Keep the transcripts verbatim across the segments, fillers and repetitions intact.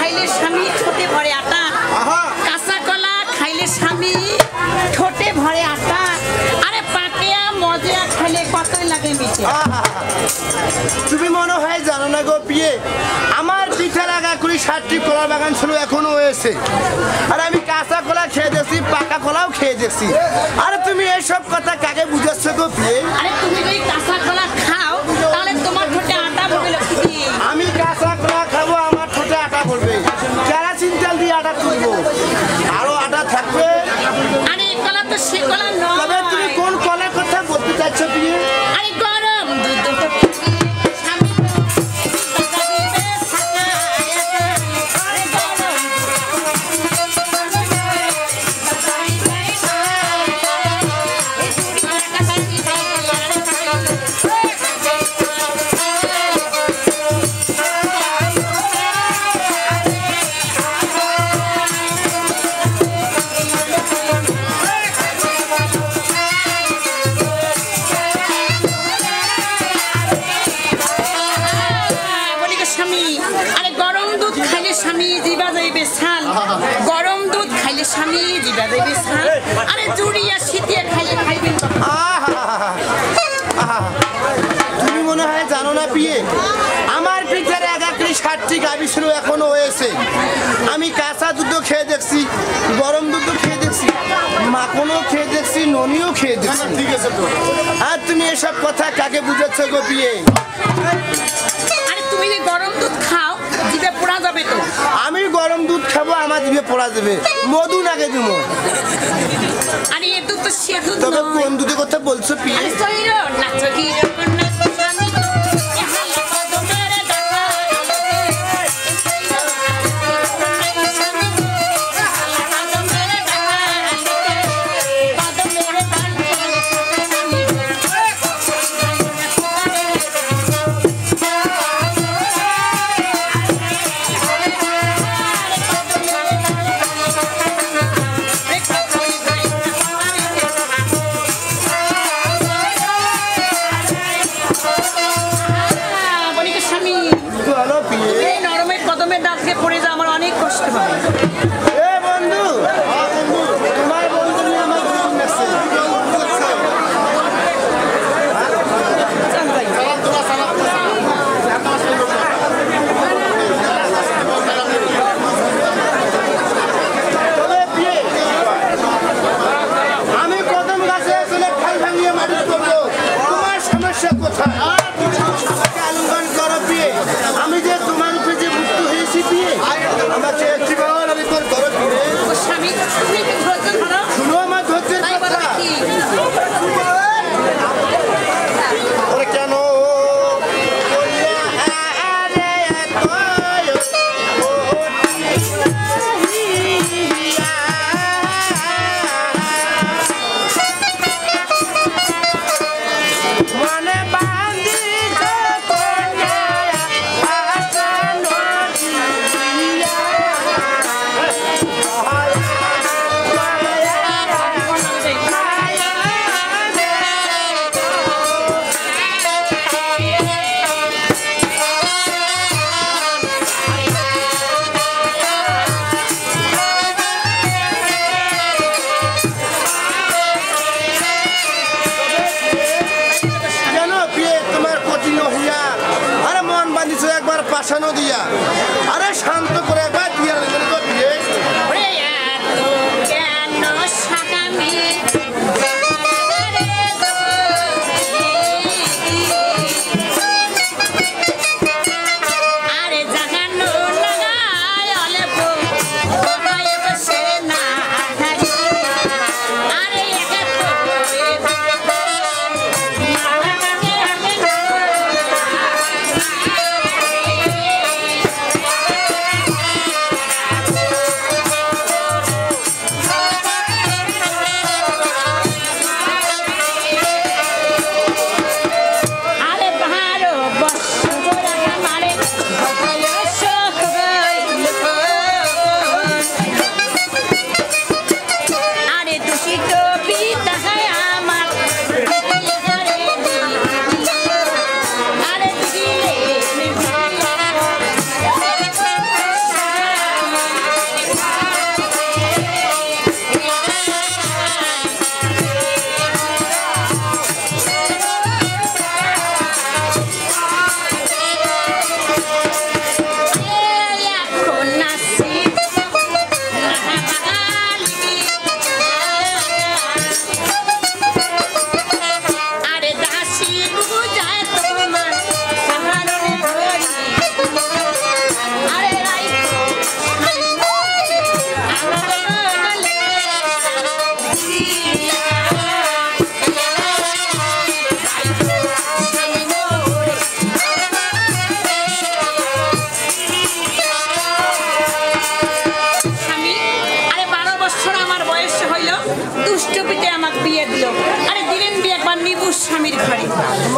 খাইলে স্বামী ঠোঁটে ভরে আটা, কাঁচা কলা খাইলে স্বামী ঠোঁটে ভরে আটা, আরে পাটিয়া মজা খাইলে কতই লাগে মিঠে। তুমি মনে হয় জানো না গো বিয়ে, আমার পিঠা লাগা কুড়ি ষাটটি কলা বাগান ছিল এখনো হয়েছে, আর আমি কাঁচা কলা খেয়ে দেখছি, পাকা কলাও খেয়ে দেখছি। আরে তুমি এসব কথা কাকে বুঝাচ্ছ গো বিয়ে? আরে তুমি যদি কাঁচা কলা খাও তাহলে তোমার ঠোঁটে আটা পড়বে লক্ষ্মী। আমি কাঁচা কলা খাবো, আমার ঠোঁটে আটা পড়বে, কেরাসিন তেল দিয়ে আটা তুলবো, আরো আটা থাকবে। আরে এই কলা তো সে কলা নয়। তবে তুমি কোন কলার কথা বলতে চাচ্ছ বিয়ে? আরে গরম দুধ গরম দুধ খাইলে স্বামী জিবা যাইবে ছাল, আরে জুড়িয়া শীতিয়া খাইলে খাইবেন। তুমি মনে হয় জানো না বিয়ে, আমার পিঠের একাত্রি ষাটটি গাভী ছিল এখনো হয়েছে। আমি কাঁচা দুধ খেয়ে দেখছি, গরম দুধ খেয়ে দেখছি, মাখনও খেয়ে দেখছি, ননিও খেয়ে দেখছি। ঠিক আছে তো, আর তুমি এসব কথা কাকে বুঝাচ্ছ গো বিয়ে? আরে তুমি যে গরম দুধ খাও জিভে পোড়া যাবে তো। আমি গরম দুধ খাবো, আমার জিভে পোড়া যাবে, মধু নাকে দিব। আরে এ দুধ তো সে দুধ তবে নয়। কোন দুধের কথা বলছো বিয়ে? আরে সইরো নাচো কি রকম নাচো স্বামী, এ হালা কদমের ডাকা পড়ে যা, আমার অনেক কষ্ট হয়। এ বন্ধু, তোমার বন্ধু নিয়ে আমার দুজন লাগছে। তবে বিয়ে, আমি কদম গাছে চলে খাল ভাঙিয়ে মাটি করবো, তোমার সমস্যা কোথায়? আমাকে আলিঙ্গন করো বিয়ে, আমি যে তোমার উপরে যে মুক্ত হয়েছি বিয়ে, আমাকে জীবন আমি তোর করো বিয়ে। স্বামী তুমি কি ধৈর্য ধরো? শুনো আমার ধৈর্যের তাই বলো কথা। কি? ওরে কেন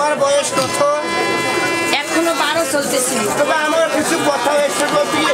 তোমার বয়স কত? এখনো বারো চলতেছে। তবে আমার কিছু কথা এসে বিয়ে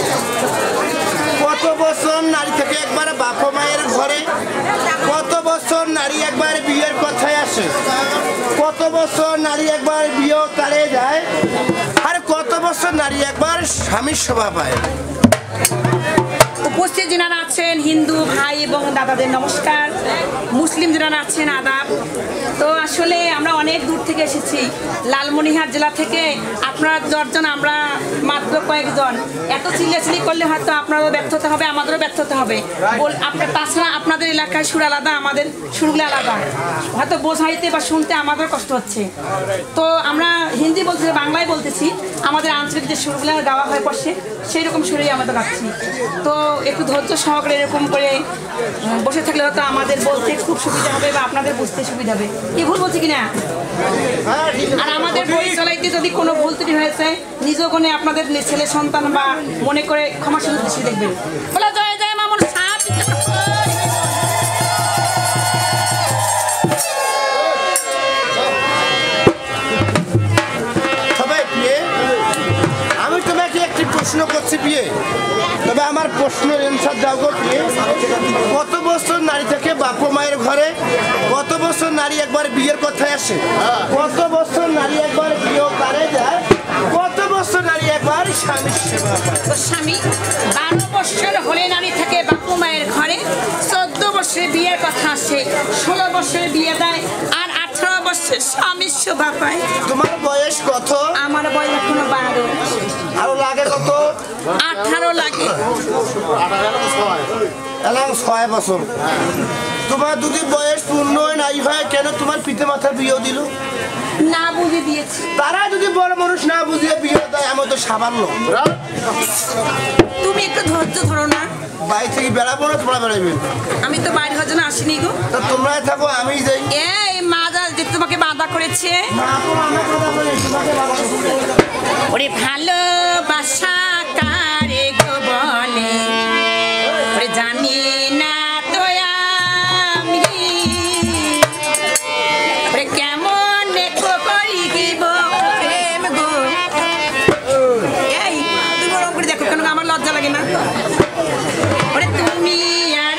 কত বছর নারী থেকে একবার বাবা মায়ের ঘরে, কত বছর নারী একবার বিয়ের কথায় আসে, কত বছর নারী একবার বিয়ে তাড়ে যায়, আর কত বছর নারী একবার স্বামীর সেবা পায়। উপস্থিত যারা আছেন হিন্দু ভাই এবং দাদাদের নমস্কার, মুসলিম যারা আছেন আদাব। তো আসলে আমরা অনেক দূর থেকে এসেছি, লালমনিরহাট জেলা থেকে। আপনারা দশজন, আমরা মাত্র কয়েকজন। এত চিল্লাচিল্লি করলে হয়তো আপনারও ব্যর্থ হতে হবে, আমাদেরও ব্যর্থ হতে হবে। আপনার তাছাড়া আপনাদের এলাকায় সুর আলাদা, আমাদের সুরগুলো আলাদা, হয়তো বোঝাইতে বা শুনতে আমাদের কষ্ট হচ্ছে। তো আমরা হিন্দি বলতেছি, বাংলায় বলতেছি, আমাদের আঞ্চলিক যে সুরগুলো গাওয়া হয় পাশে সেই রকম সুরেই আমরা গাচ্ছি। তো একটু ধৈর্য সহকারে এরকম করে বসে থাকলে হয়তো আমাদের বলতে খুব সুবিধা হবে বা আপনাদের বুঝতে সুবিধা হবে। কি ভুল বলছি কিনা? আর আমাদের বই চলাইতে যদি কোনো ভুল ত্রুটি হয়েছে, নিজ কোণে আপনাদের ছেলে সন্তান বা মনে করে ক্ষমা সুযোগ দৃষ্টি দেখবেন। বলে জয় জয় মামুন সাপ। আমি তোমাকে একটি প্রশ্ন করছি বিয়ে, তবে আমার প্রশ্নের অ্যান্সার দাও গো বিয়ে। কত বছর নারী থেকে বাবা মায়ের ঘরে, কত বছর নারী একবার বিয়ের কথায় আসে, কত বছর নারী একবার বিয়ে করে যায়, কত বছর নারী একবার স্বামীর সেবা পায়? তো স্বামী বারো বছর হলে নারী থেকে বাপু মায়ের ঘরে, চোদ্দ বছরে বিয়ের কথা আসে, ষোলো বছরে বিয়ে দেয়, আর আঠারো বছর স্বামীর সেবা পায়। তোমার বয়স কত? আমার বয়স এখনো বারো। আরো লাগে কত? আঠারো লাগে। এলাম ছয় বছর। তোমার যদি বয়স পূর্ণ নাই হয়, কেন তোমার পিতা মাতা বিয়ে দিল? না বুঝে দিয়েছি। তারা যদি বড় মানুষ না বুঝিয়ে বিয়ে দেয়, আমার তো সামান্য। তুমি একটু ধৈর্য ধরো না। বাড়ি থেকে বেড়াবো না, তোমরা বেড়াবে? আমি তো বাইরে হওয়ার জন্য আসিনি গো। তা তোমরা থাকো, আমি যাই। এই মাজা যে তোমাকে বাধা করেছে। ওরে ভালোবাসা কারে গো বলে, ওরে জানি না তো আমি, ওরে কেমন করি দিব প্রেম গো। এই তুমি ওরকম করে দেখো কেন, আমার লজ্জা লাগে না? ওরে তুমি আর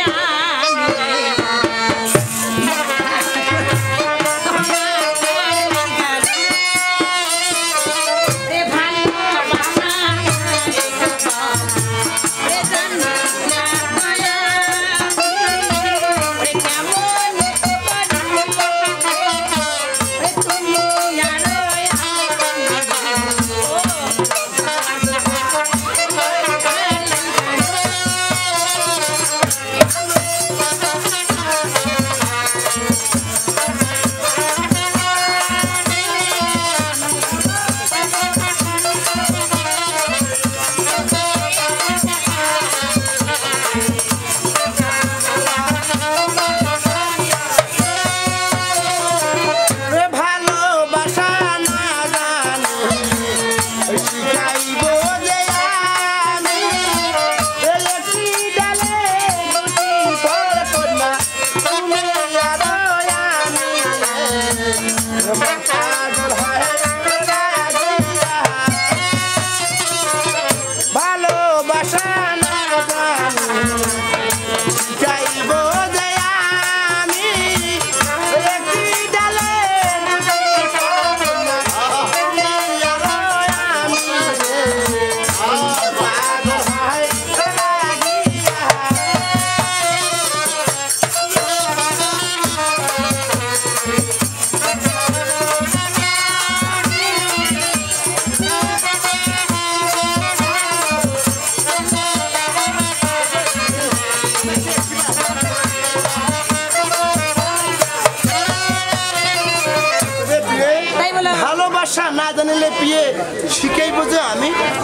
ভাষা না জানিলে বিয়ে শিখেই বোঝে আমি।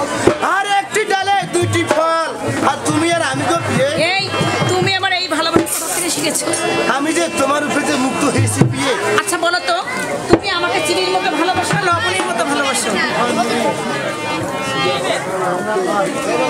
আর একটি ডালে দুইটি ফল, আর তুমি আর আমি তো বিয়ে। এই তুমি আমার এই ভালোবাসা কোথা থেকে শিখেছো? আমি যে তোমার উপরে যে মুক্ত হয়েছি বিয়ে। আচ্ছা বলো তো, তুমি আমাকে চিনির মতো ভালোবাসো, লবণের মতো ভালোবাসো?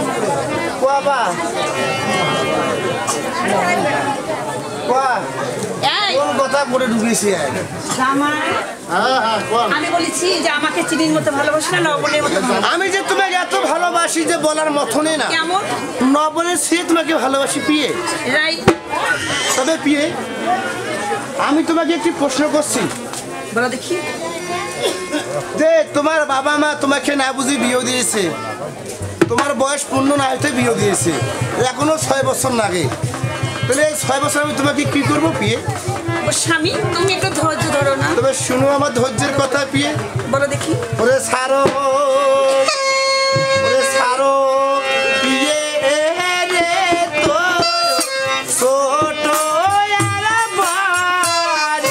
বাবা এই কোন কথা করে ঢুকেছি জামাই হ্যাঁ হ্যাঁ কোন আমি বলেছি যে আমাকে চিনির মতো ভালোবাসে না লবণের মতো ভালোবাসে? আমি যে তোমাকে এত ভালোবাসি যে বলার মতনই না কেমন নবনের সে তোমাকে ভালোবাসি পিয়ে রাইট তবে পিয়ে আমি তোমাকে একটি প্রশ্ন করছি বলো দেখি যে তোমার বাবা মা তোমাকে না বুঝি বিয়ে দিয়েছে তোমার বয়স পূর্ণ না হতে বিয়ে দিয়েছে এখনো ছয় বছর লাগে তাহলে এই ছয় বছর আমি তোমাকে কি করবো পিয়ে ও স্বামী তুমি একটু ধৈর্য ধরো না তবে শুনো আমার ধৈর্যের কথা পিয়ে বলো দেখি ওরে সারো ওরে সারো পিয়ে রে তো ছোট আর বড়।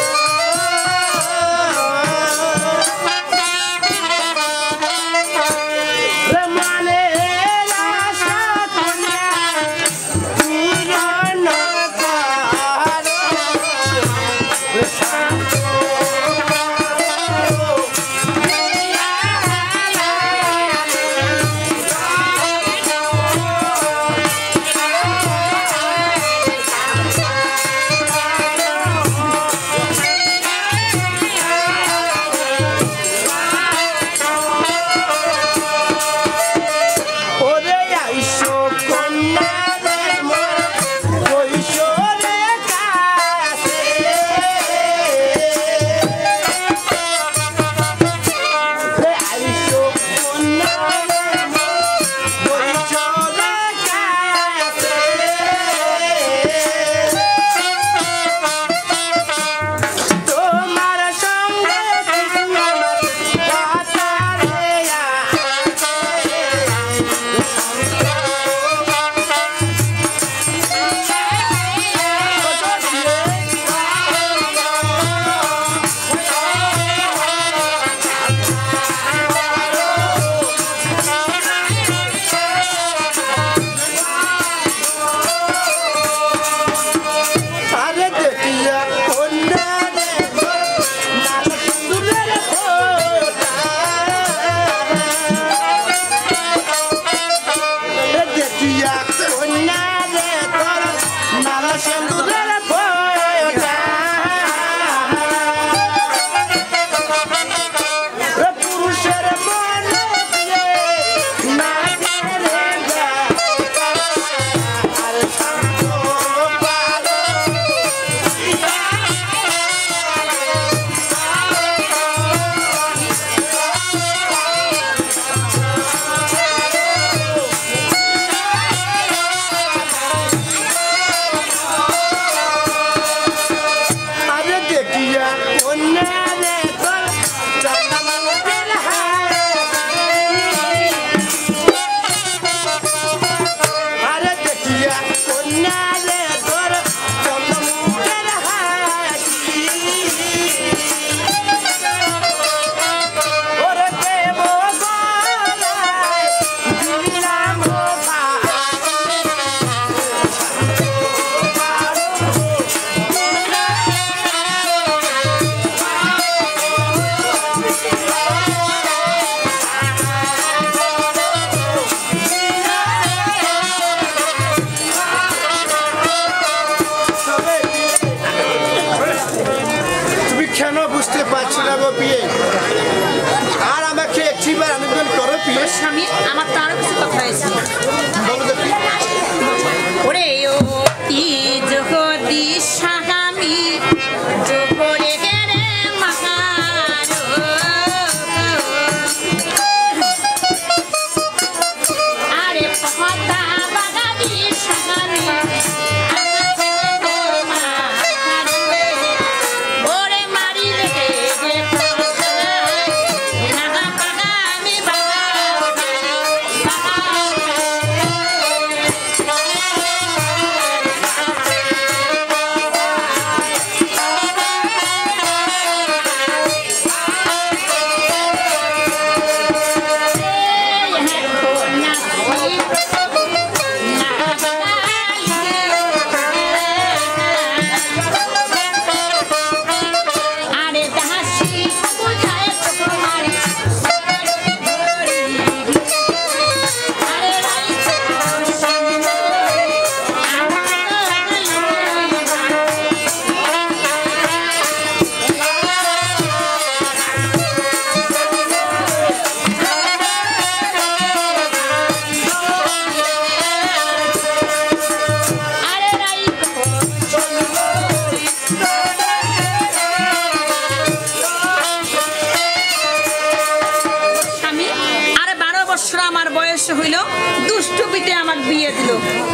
রে মানে আশা করিয়া পূরণ করো। রে ওরে আইসো কন্যা রে মোর কৈশোরে কাছে রে আইসো কন্যা রে মোর কৈশোরে কাছে তোমার সঙ্গে আমার কথা রে আরে দেখিয়া কন্যা রে লাল সিঁদুরের ফোঁটা। আরে দেখিয়া কন্যা রে তোর লাল সিঁদুরের ফোঁটা। এ পুরুষের মনে দিয়ে না রে যা আর শান্ত পালো আরে দেখিয়া কন্যা রে তোর চন্দনের হাড়ি। আরে দেখিয়া কন্যা রে তোর চন্দনের হাড়ি। ওরে দেব গলায় দিলাম তুমি কেন বুঝতে পারছো না গো পিয়ে আর আমাকে একটিবার আনন্দ করো পিয়ে ও স্বামী আমার তো আরো কিছু কথা আছে বলো দেখি ওরে ও তি জগদি স্বামী জগরে গেরে মাহারো আরে পহতা বাগাদি স্বামী আকাশে তোমার ওরে মারিলে গে পাগা পাগা আমি বাবা বিয়ে দিল।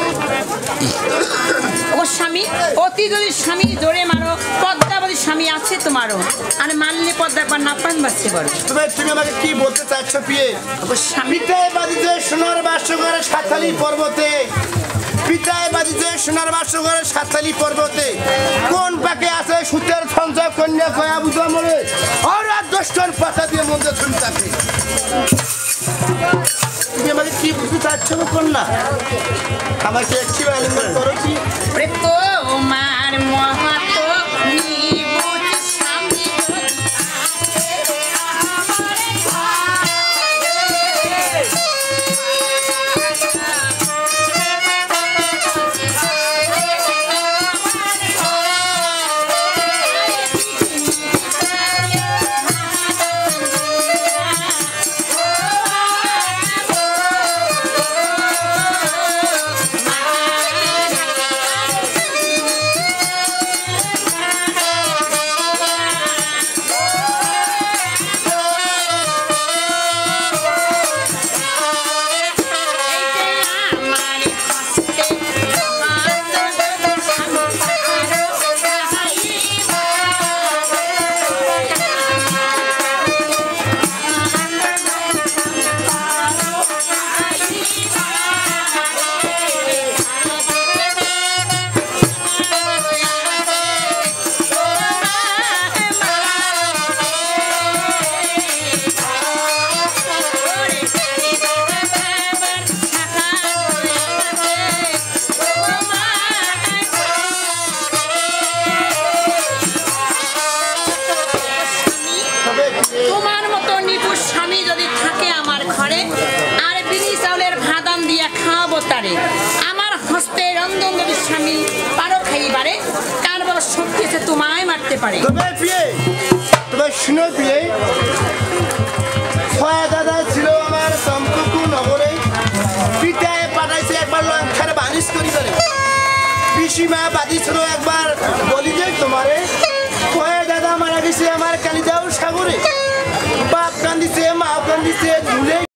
ও স্বামী, অতি যদি স্বামী জোরে মারো, পদ্মাবতী স্বামী আছে তোমারও, আর মারলে পদ্মা একবার না পান বাঁচতে পারো। তুমি তুমি আমাকে কি বলতে চাচ্ছ পিয়ে? ও স্বামী, পিতায় বাদিতে সোনার বাস করে সাতখালি পর্বতে, পিতায় বাদিতে সোনার বাস করে সাতখালি পর্বতে, কোন পাকে আছে সুতের সঞ্চয় কন্যা কয়া বুঝা মরে আর দশটার পাতা দিয়ে মধ্যে শুনতে থাকে। তুমি আমাকে কি বুঝতে চাচ্ছ কন্যা? আমাকে একটি আলিঙ্গন করো কি? তোমার মহাতো নিবুজ স্বামী তোমার মতো নিপুষ স্বামী যদি থাকে আমার ঘরে, আর বিনি চাউলের ভাদান দিয়া খাওয়াবো তারে, আমার হস্তে রন্ধন যদি স্বামী পারো খাইবারে, কার বড় শক্তি আছে তোমায় মারতে পারে। তবে পিয়ে, তবে শুনো পিয়ে, ছয় দাদা ছিল আমার চম্পকু নগরে, পিতায় পাঠাইছে একবার লঙ্কার বানিশ করি করে, পিসিমা বাদিছিল একবার বলি যে তোমারে, ছয় দাদা মারা গেছে আমার কালিদাও সাগরে, বাপ কান্দিছে মা কান্দিছে ঝুলে